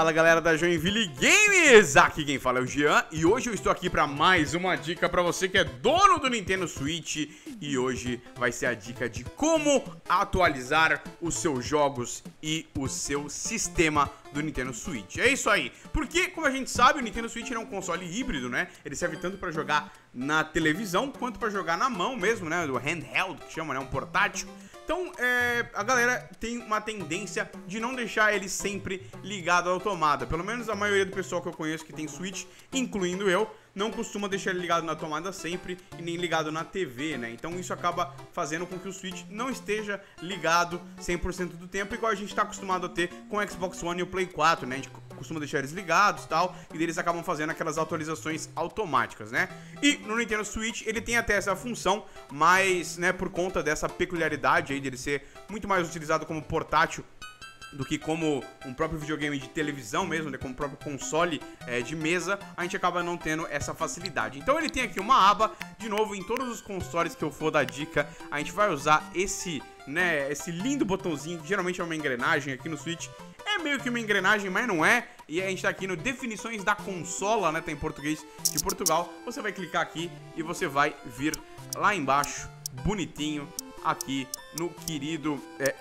Fala galera da Joinville Games, aqui quem fala é o Jean e hoje eu estou aqui para mais uma dica para você que é dono do Nintendo Switch. E hoje vai ser a dica de como atualizar os seus jogos e o seu sistema do Nintendo Switch. É isso aí, porque como a gente sabe, o Nintendo Switch é um console híbrido, né? Ele serve tanto para jogar na televisão quanto para jogar na mão mesmo, né? Do handheld, que chama, né? Um portátil. Então, a galera tem uma tendência de não deixar ele sempre ligado à tomada. Pelo menos a maioria do pessoal que eu conheço que tem Switch, incluindo eu, não costuma deixar ele ligado na tomada sempre e nem ligado na TV, né? Então isso acaba fazendo com que o Switch não esteja ligado 100% do tempo, igual a gente tá acostumado a ter com o Xbox One e o Play 4, né? A gente costuma deixar eles ligados e tal, e eles acabam fazendo aquelas atualizações automáticas, né? E no Nintendo Switch ele tem até essa função, mas, né, por conta dessa peculiaridade aí dele ser muito mais utilizado como portátil do que como um próprio videogame de televisão mesmo, né, como o próprio console de mesa, a gente acaba não tendo essa facilidade. Então ele tem aqui uma aba, de novo, em todos os consoles que eu for dar dica, a gente vai usar esse, né, esse lindo botãozinho, que geralmente é uma engrenagem aqui no Switch. É meio que uma engrenagem, mas não é. E a gente tá aqui no definições da consola, né, tá em português de Portugal. Você vai clicar aqui e você vai vir lá embaixo, bonitinho, aqui no querido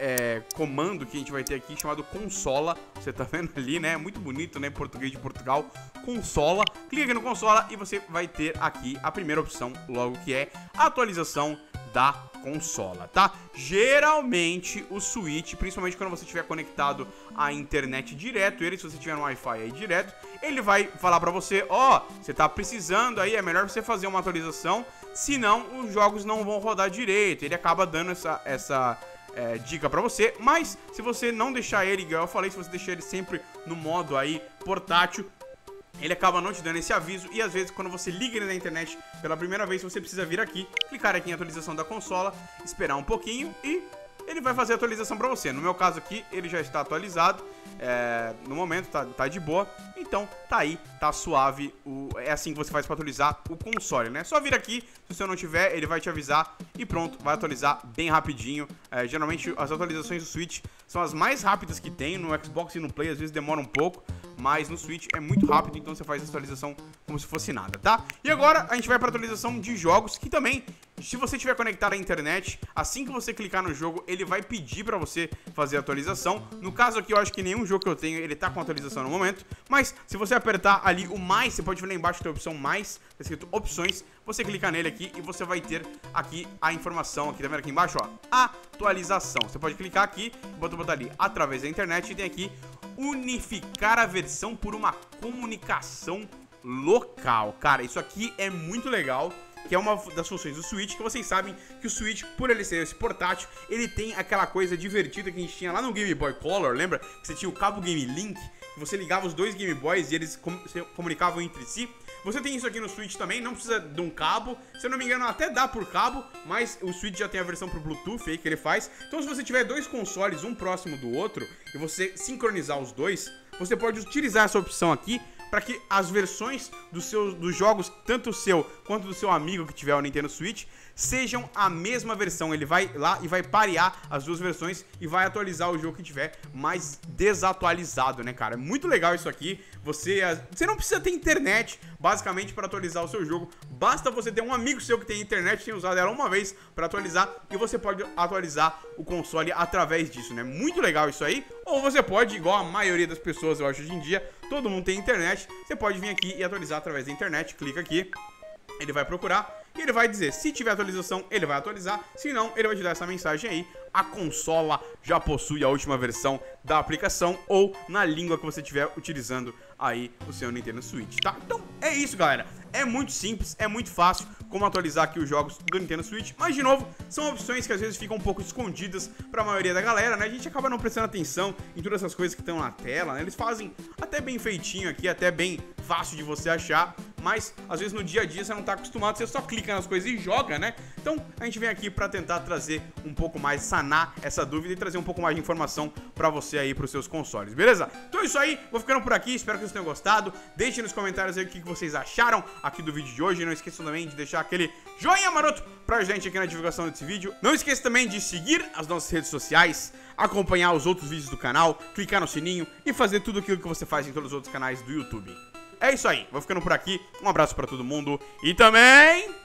comando que a gente vai ter aqui, chamado consola. Você tá vendo ali, né? Muito bonito, né? Em português de Portugal, consola. Clica aqui no consola e você vai ter aqui a primeira opção, logo, que é atualização da consola, tá? Geralmente o Switch, principalmente quando você estiver conectado à internet direto, se você tiver no Wi-Fi aí direto, ele vai falar pra você, ó, você tá precisando aí, é melhor você fazer uma atualização, senão os jogos não vão rodar direito. Ele acaba dando essa dica pra você, mas se você não deixar ele, igual eu falei, se você deixar ele sempre no modo aí portátil, ele acaba não te dando esse aviso. E às vezes quando você liga ele na internet pela primeira vez, você precisa vir aqui, clicar aqui em atualização da consola, esperar um pouquinho e ele vai fazer a atualização pra você. No meu caso aqui, ele já está atualizado, no momento tá de boa. Então tá aí, tá suave. É assim que você faz pra atualizar o console, né? Só vir aqui, se você não tiver, ele vai te avisar e pronto, vai atualizar bem rapidinho. Geralmente as atualizações do Switch são as mais rápidas que tem. No Xbox e no Play às vezes demora um pouco, mas no Switch é muito rápido, então você faz a atualização como se fosse nada, tá? E agora a gente vai pra atualização de jogos, que também, se você estiver conectado à internet, assim que você clicar no jogo, ele vai pedir pra você fazer a atualização. No caso aqui, eu acho que nenhum jogo que eu tenho, ele tá com atualização no momento, mas se você apertar ali o mais, você pode ver lá embaixo que tem a opção mais, tá escrito opções, você clica nele aqui e você vai ter aqui a informação, aqui, tá vendo aqui embaixo, ó, atualização. Você pode clicar aqui, botar ali através da internet e tem aqui unificar a versão por uma comunicação local. Cara, isso aqui é muito legal, que é uma das funções do Switch, que vocês sabem que o Switch, por ele ser esse portátil, ele tem aquela coisa divertida que a gente tinha lá no Game Boy Color, lembra? Que você tinha o cabo Game Link, que você ligava os dois Game Boys e eles se comunicavam entre si. Você tem isso aqui no Switch também, não precisa de um cabo. Se eu não me engano, até dá por cabo, mas o Switch já tem a versão pro Bluetooth aí que ele faz. Então se você tiver dois consoles, um próximo do outro, e você sincronizar os dois, você pode utilizar essa opção aqui para que as versões dos jogos, tanto o seu quanto do seu amigo que tiver o Nintendo Switch, sejam a mesma versão. Ele vai lá e vai parear as duas versões e vai atualizar o jogo que tiver mais desatualizado, né, cara? É muito legal isso aqui. Você não precisa ter internet, basicamente, para atualizar o seu jogo. Basta você ter um amigo seu que tem internet, tem usado ela uma vez para atualizar, e você pode atualizar o console através disso, né? Muito legal isso aí. Ou você pode, igual a maioria das pessoas, eu acho, hoje em dia, todo mundo tem internet, você pode vir aqui e atualizar através da internet. Clica aqui, ele vai procurar e ele vai dizer, se tiver atualização, ele vai atualizar, se não, ele vai te dar essa mensagem aí, a consola já possui a última versão da aplicação, ou na língua que você estiver utilizando aí o seu Nintendo Switch, tá? Então é isso, galera, é muito simples, é muito fácil como atualizar aqui os jogos do Nintendo Switch, mas de novo, são opções que às vezes ficam um pouco escondidas pra maioria da galera, né? A gente acaba não prestando atenção em todas essas coisas que estão na tela, né? Eles fazem até bem feitinho aqui, até bem fácil de você achar, mas às vezes no dia a dia você não tá acostumado, você só clica nas coisas e joga, né? Então a gente vem aqui pra tentar trazer um pouco mais, sanar essa dúvida e trazer um pouco mais de informação pra você aí, pros seus consoles, beleza? Então é isso aí, vou ficando por aqui, espero que vocês tenham gostado. Deixem nos comentários aí o que vocês acharam aqui do vídeo de hoje. Não esqueçam também de deixar aquele joinha maroto pra gente aqui na divulgação desse vídeo. Não esqueça também de seguir as nossas redes sociais, acompanhar os outros vídeos do canal, clicar no sininho e fazer tudo aquilo que você faz em todos os outros canais do YouTube. É isso aí, vou ficando por aqui, um abraço pra todo mundo e também...